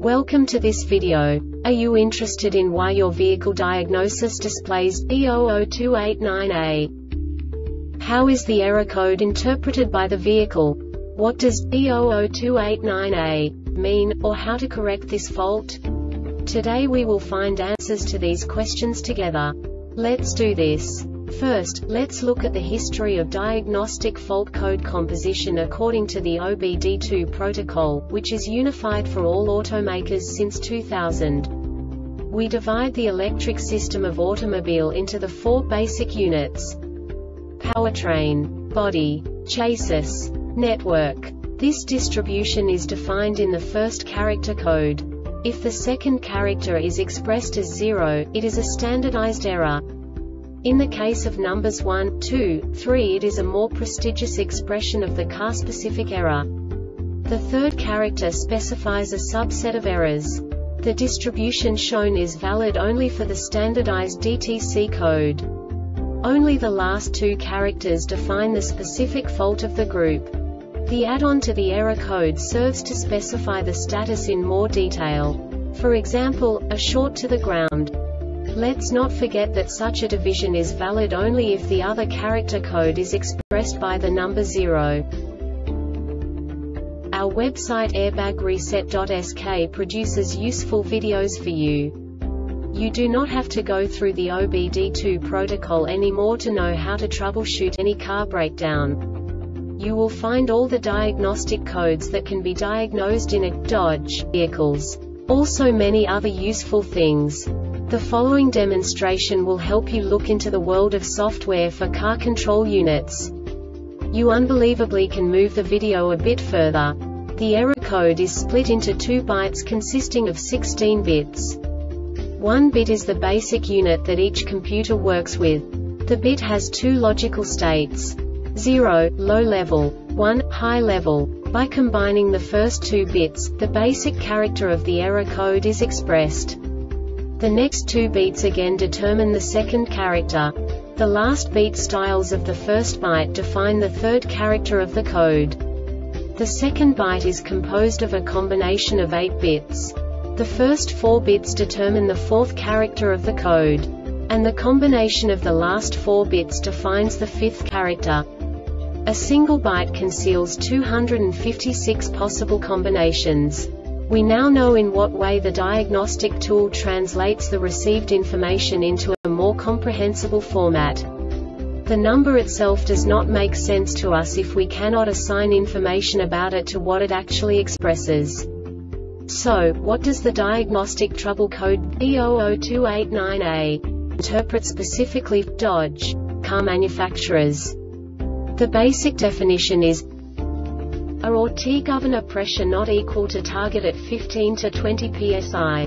Welcome to this video. Are you interested in why your vehicle diagnosis displays B00289A? How is the error code interpreted by the vehicle? What does B00289A mean, or how to correct this fault? Today we will find answers to these questions together. Let's do this. First, let's look at the history of diagnostic fault code composition according to the OBD2 protocol, which is unified for all automakers since 2000. We divide the electric system of automobile into the four basic units: powertrain, body, chassis, network. This distribution is defined in the first character code. If the second character is expressed as 0, it is a standardized error. In the case of numbers 1, 2, 3, it is a more prestigious expression of the car-specific error. The third character specifies a subset of errors. The distribution shown is valid only for the standardized DTC code. Only the last two characters define the specific fault of the group. The add-on to the error code serves to specify the status in more detail. For example, a short to the ground. Let's not forget that such a division is valid only if the other character code is expressed by the number 0. Our website airbagreset.sk produces useful videos for you. You do not have to go through the OBD2 protocol anymore to know how to troubleshoot any car breakdown. You will find all the diagnostic codes that can be diagnosed in a Dodge vehicles. Also many other useful things. The following demonstration will help you look into the world of software for car control units. You unbelievably can move the video a bit further. The error code is split into 2 bytes consisting of 16 bits. 1 bit is the basic unit that each computer works with. The bit has 2 logical states: 0, low level, 1, high level. By combining the first 2 bits, the basic character of the error code is expressed. The next 2 beats again determine the second character. The last beat styles of the first byte define the third character of the code. The second byte is composed of a combination of 8 bits. The first 4 bits determine the fourth character of the code. And the combination of the last 4 bits defines the fifth character. A single byte conceals 256 possible combinations. We now know in what way the diagnostic tool translates the received information into a more comprehensible format. The number itself does not make sense to us if we cannot assign information about it to what it actually expresses. So, what does the diagnostic trouble code B00289A interpret specifically for Dodge car manufacturers? The basic definition is A or T governor pressure not equal to target at 15 to 20 psi.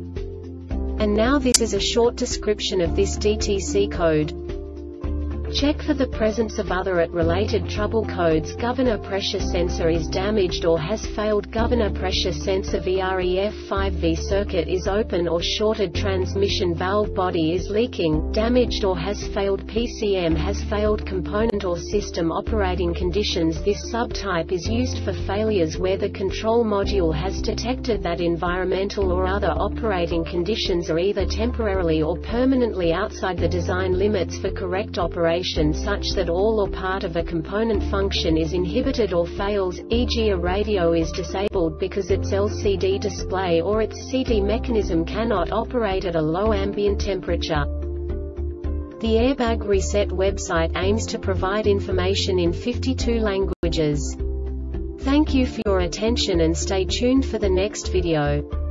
And now this is a short description of this DTC code. Check for the presence of other at related trouble codes. Governor pressure sensor is damaged or has failed. Governor pressure sensor VREF5V circuit is open or shorted. Transmission valve body is leaking, damaged or has failed. PCM has failed. Component or system operating conditions. This subtype is used for failures where the control module has detected that environmental or other operating conditions are either temporarily or permanently outside the design limits for correct operation, such that all or part of a component function is inhibited or fails, e.g. a radio is disabled because its LCD display or its CD mechanism cannot operate at a low ambient temperature. The Airbag Reset website aims to provide information in 52 languages. Thank you for your attention and stay tuned for the next video.